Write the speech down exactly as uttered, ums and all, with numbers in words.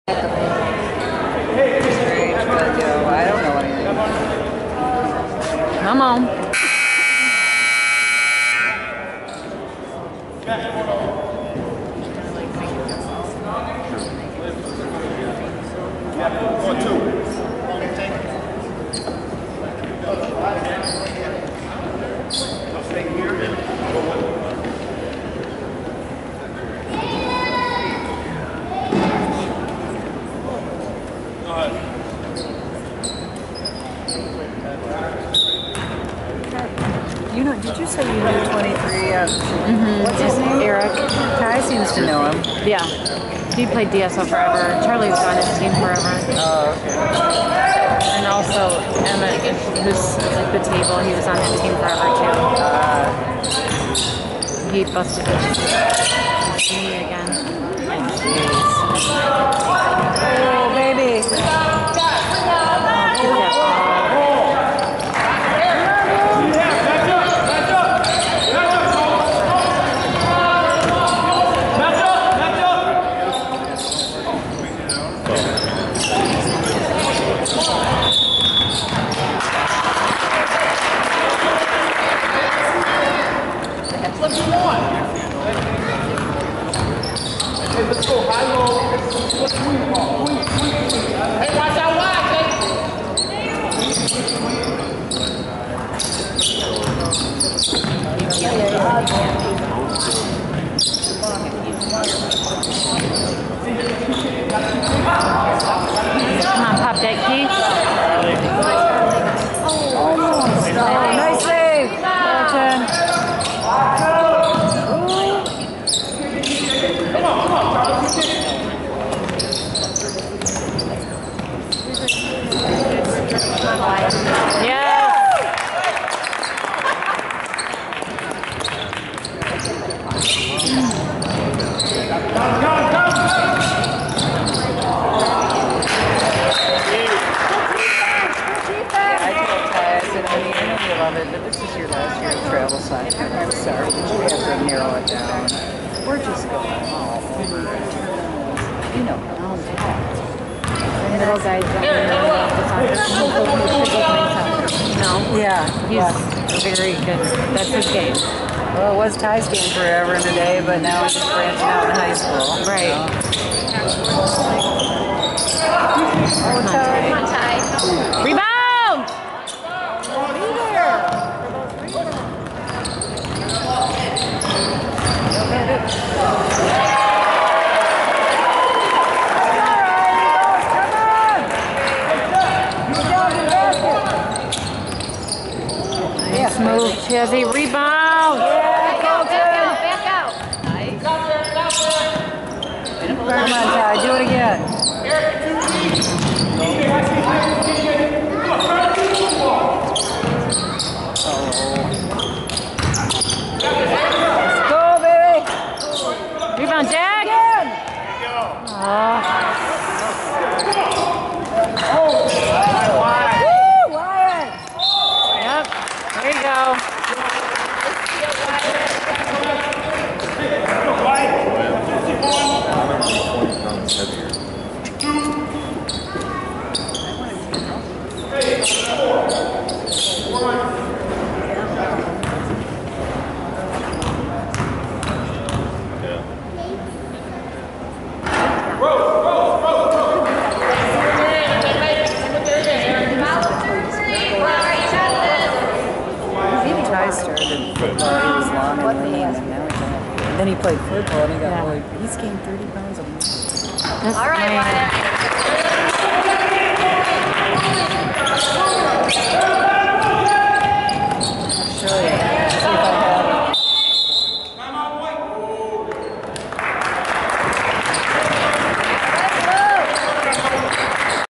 Strange, but you know, I don't know anything. Come on. One, two. Stay here. You know, did you say you knew twenty-three? Uh, Mm-hmm. What's his name? Eric. Ty seems to know him. Yeah. He played D S L forever. Charlie was on his team forever. Oh, okay. And also Emmett, who's at the table, he was on his team forever too. Uh, He busted his knee again. oh, baby. Get that ball. Hey, let's go high low. Let's swing ball. Swing, swing, swing. Hey, watch out wide, Jake. Come on, pop that key. Almost. Oh, nice save. Milton. Come on, come on, Charlie. Yes. Come, come, come. I told Ty, I said, honey, I know you love it, but this is your last year of travel assignment. I'm sorry, but you have to narrow it down. We're just going all over it. You know, The middle guy's No. yeah, He's yeah. very good. That's his game. Well, it was Ty's game forever and a day, but now he's just branching out in high school. Right. Oh, Ty. Come on, Ty. Rebound! Be there. Nice move, Chizzy. Rebound! Yeah, Back out, back out, back out. come on, Ty, do it again. Let's go, baby. Rebound, Jack! Again. Oh. Woo, Wyatt. Yep. There you go. Ty started football, he was long and lean, and now he's not. Then he played football and he got Yeah. really, he's gained thirty pounds a month. That's All right, nice. Wyatt.